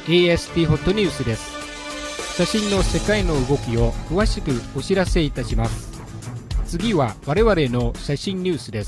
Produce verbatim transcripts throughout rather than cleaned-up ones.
エーエスティー ホットニュースです。写真の世界の動きを詳しくお知らせいたします。次は我々の写真ニュースです。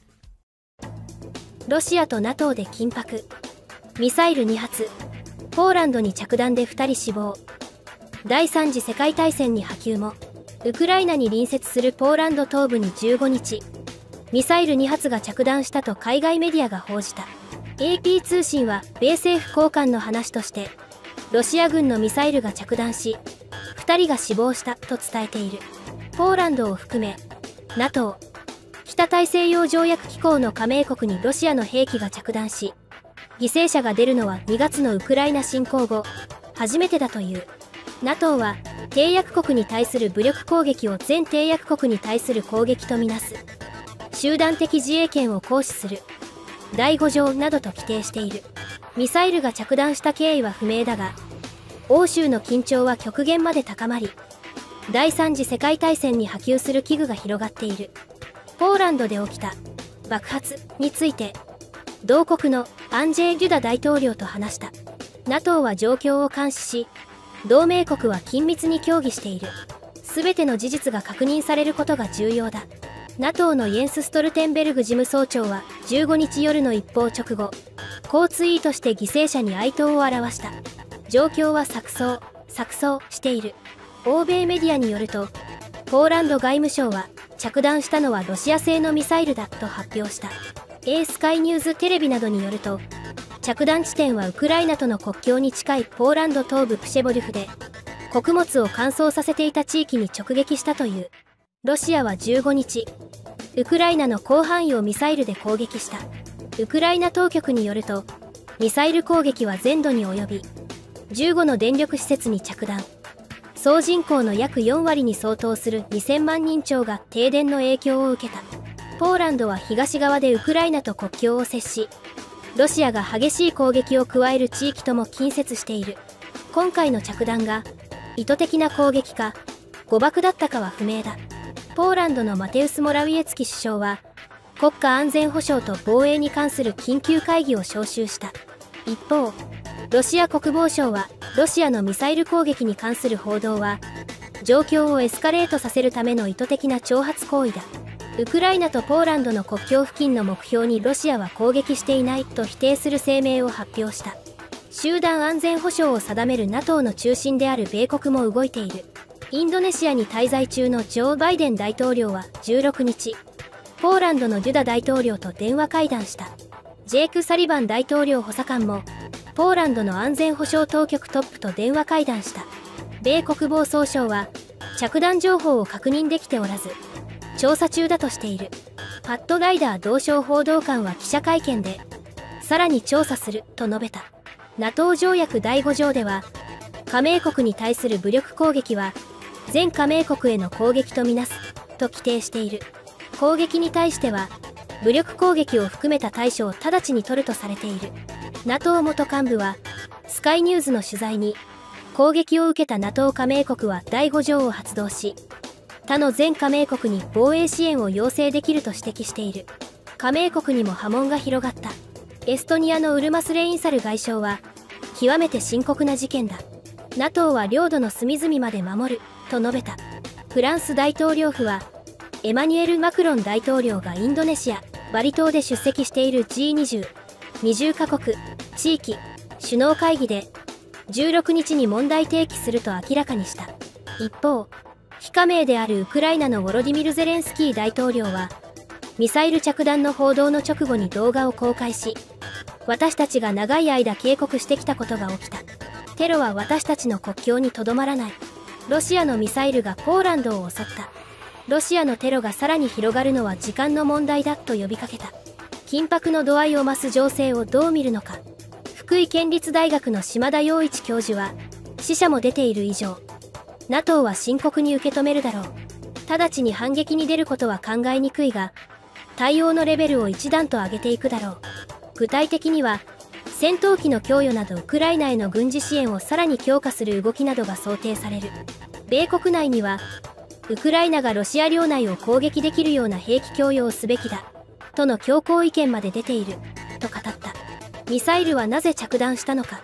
ロシアと ナトー で緊迫。ミサイルに発、ポーランドに着弾でふたり死亡。第三次世界大戦に波及も。ウクライナに隣接するポーランド東部にじゅうごにち、ミサイルに発が着弾したと海外メディアが報じた。 エーピー 通信は米政府高官の話として、ロシア軍のミサイルが着弾しふたりが死亡したと伝えている。ポーランドを含め ナトー 北大西洋条約機構の加盟国にロシアの兵器が着弾し犠牲者が出るのはにがつのウクライナ侵攻後初めてだという。 ナトー は締約国に対する武力攻撃を全締約国に対する攻撃とみなす。集団的自衛権を行使するだいご条などと規定している。ミサイルが着弾した経緯は不明だが、欧州の緊張は極限まで高まり、第三次世界大戦に波及する危惧が広がっている。ポーランドで起きた爆発について、同国のアンジェイ・デュダ大統領と話した。 ナトー は状況を監視し、同盟国は緊密に協議している。すべての事実が確認されることが重要だ。ナトー のイェンス・ストルテンベルグ事務総長はじゅうごにち夜の一報直後、こうツイートして犠牲者に哀悼を表した。状況は錯綜、錯綜している。欧米メディアによると、ポーランド外務省は着弾したのはロシア製のミサイルだと発表した。エースカイニューズテレビなどによると、着弾地点はウクライナとの国境に近いポーランド東部プシェボリュフで、穀物を乾燥させていた地域に直撃したという。ロシアはじゅうごにち、ウクライナの広範囲をミサイルで攻撃した。ウクライナ当局によると、ミサイル攻撃は全土に及び、じゅうごの電力施設に着弾。総人口の約よんわりに相当するにせんまんにん超が停電の影響を受けた。ポーランドは東側でウクライナと国境を接し、ロシアが激しい攻撃を加える地域とも近接している。今回の着弾が意図的な攻撃か誤爆だったかは不明だ。ポーランドのマテウス・モラウィエツキ首相は、国家安全保障と防衛に関する緊急会議を招集した。一方、ロシア国防省は、ロシアのミサイル攻撃に関する報道は、状況をエスカレートさせるための意図的な挑発行為だ。ウクライナとポーランドの国境付近の目標にロシアは攻撃していないと否定する声明を発表した。集団安全保障を定める ナトー の中心である米国も動いている。インドネシアに滞在中のジョー・バイデン大統領はじゅうろくにち、ポーランドのデュダ大統領と電話会談した。ジェイク・サリバン大統領補佐官も、ポーランドの安全保障当局トップと電話会談した。米国防総省は、着弾情報を確認できておらず、調査中だとしている。パット・ライダー同省報道官は記者会見で、さらに調査すると述べた。ナトー 条約だいご条では、加盟国に対する武力攻撃は、全加盟国への攻撃とみなすと規定している。攻撃に対しては武力攻撃を含めた対処を直ちに取るとされている。 ナトー 元幹部はスカイニューズの取材に、攻撃を受けた ナトー 加盟国はだいご条を発動し、他の全加盟国に防衛支援を要請できると指摘している。加盟国にも波紋が広がった。エストニアのウルマス・レインサル外相は、極めて深刻な事件だ。 ナトー は領土の隅々まで守ると述べた。フランス大統領府は、エマニュエル・マクロン大統領がインドネシア・バリ島で出席している ジーにじゅう、にじゅうカ国、地域、首脳会議で、じゅうろくにちに問題提起すると明らかにした。一方、非加盟であるウクライナのウォロディミル・ゼレンスキー大統領は、ミサイル着弾の報道の直後に動画を公開し、私たちが長い間警告してきたことが起きた。テロは私たちの国境にとどまらない。ロシアのミサイルがポーランドを襲った。ロシアのテロがさらに広がるのは時間の問題だと呼びかけた。緊迫の度合いを増す情勢をどう見るのか。福井県立大学の島田洋一教授は、死者も出ている以上、ナトー は深刻に受け止めるだろう。直ちに反撃に出ることは考えにくいが、対応のレベルを一段と上げていくだろう。具体的には、戦闘機の供与などウクライナへの軍事支援をさらに強化する動きなどが想定される。米国内には、ウクライナがロシア領内を攻撃できるような兵器供与をすべきだ、との強硬意見まで出ている、と語った。ミサイルはなぜ着弾したのか。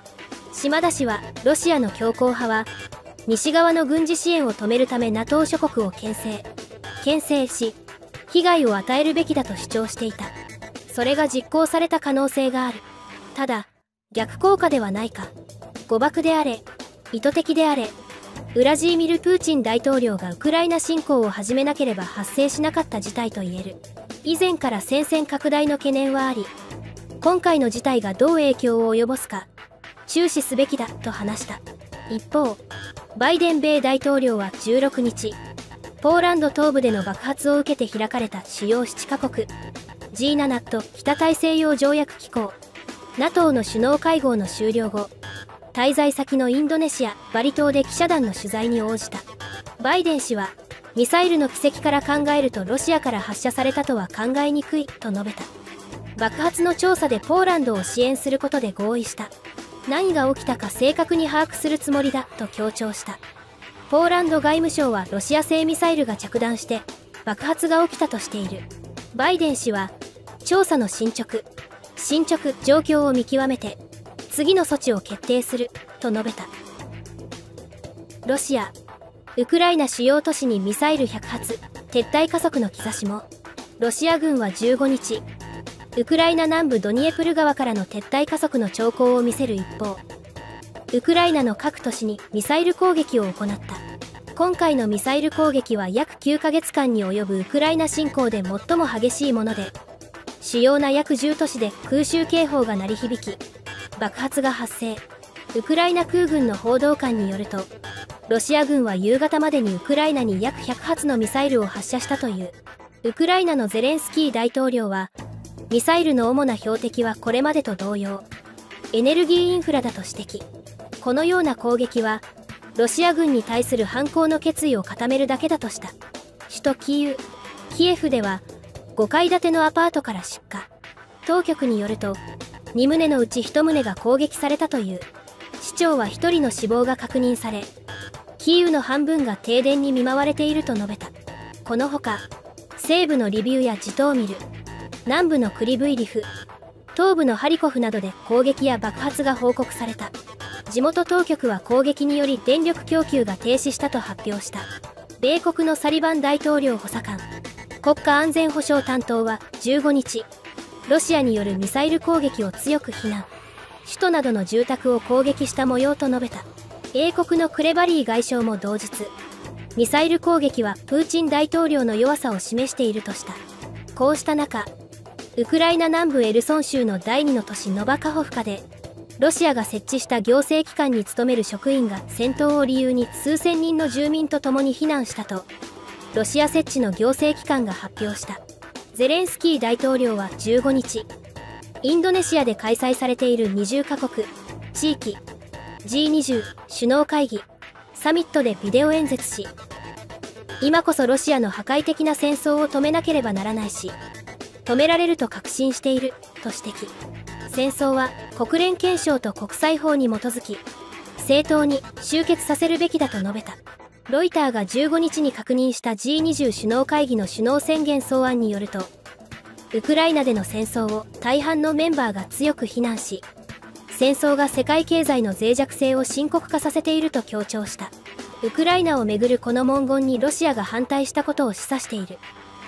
島田氏はロシアの強硬派は西側の軍事支援を止めるため ナトー 諸国を牽制牽制し被害を与えるべきだと主張していた。それが実行された可能性がある。ただ逆効果ではないか。誤爆であれ意図的であれウラジーミル・プーチン大統領がウクライナ侵攻を始めなければ発生しなかった事態と言える。以前から戦線拡大の懸念はあり、今回の事態がどう影響を及ぼすか注視すべきだと話した。一方バイデン米大統領はじゅうろくにち、ポーランド東部での爆発を受けて開かれた主要ななカ国 ジーセブン と北大西洋条約機構 ナトー の首脳会合の終了後、滞在先のインドネシア・バリ島で記者団の取材に応じた。バイデン氏はミサイルの軌跡から考えるとロシアから発射されたとは考えにくいと述べた。爆発の調査でポーランドを支援することで合意した。何が起きたか正確に把握するつもりだと強調した。ポーランド外務省はロシア製ミサイルが着弾して爆発が起きたとしている。バイデン氏は調査の進捗進捗状況を見極めて次の措置を決定すると述べた。ロシアウクライナ主要都市にミサイルひゃくはつ撤退加速の兆しも。ロシア軍はじゅうごにち、ウクライナ南部ドニエプル川からの撤退加速の兆候を見せる一方、ウクライナの各都市にミサイル攻撃を行った。今回のミサイル攻撃は約きゅうかげつかんに及ぶウクライナ侵攻で最も激しいもので、主要な約じゅう都市で空襲警報が鳴り響き爆発が発生。ウクライナ空軍の報道官によると、ロシア軍は夕方までにウクライナに約ひゃくはつのミサイルを発射したという。ウクライナのゼレンスキー大統領は、ミサイルの主な標的はこれまでと同様、エネルギーインフラだと指摘。このような攻撃は、ロシア軍に対する反攻の決意を固めるだけだとした。首都キーウ、キエフでは、ごかい建てのアパートから出火。当局によると、にとうのうちいちとうが攻撃されたという。市長はひとりの死亡が確認され、キーウの半分が停電に見舞われていると述べた。このほか、西部のリビウやジトーミル、南部のクリブイリフ、東部のハリコフなどで攻撃や爆発が報告された。地元当局は攻撃により電力供給が停止したと発表した。米国のサリバン大統領補佐官、国家安全保障担当はじゅうごにち、ロシアによるミサイル攻撃を強く非難。首都などの住宅を攻撃した模様と述べた。英国のクレバリー外相も同日、ミサイル攻撃はプーチン大統領の弱さを示しているとした。こうした中、ウクライナ南部エルソン州の第二の都市ノバカホフカで、ロシアが設置した行政機関に勤める職員が戦闘を理由に数千人の住民と共に避難したと、ロシア設置の行政機関が発表した。ゼレンスキー大統領はじゅうごにち、インドネシアで開催されているにじゅうかこく、地域、ジーにじゅう 首脳会議、サミットでビデオ演説し、今こそロシアの破壊的な戦争を止めなければならないし、止められると確信している、と指摘。戦争は国連憲章と国際法に基づき、正当に終結させるべきだと述べた。ロイターがじゅうごにちに確認した ジーにじゅう 首脳会議の首脳宣言草案によると、ウクライナでの戦争を大半のメンバーが強く非難し、戦争が世界経済の脆弱性を深刻化させていると強調した。ウクライナをめぐるこの文言にロシアが反対したことを示唆している。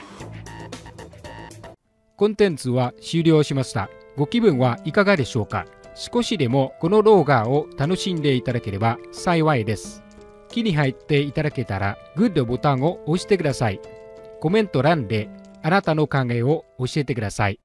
コンテンツは終了しました。ご気分はいかがでしょうか。少しでもこの動画を楽しんでいただければ幸いです。気に入っていただけたらグッドボタンを押してください。コメント欄であなたの考えを教えてください。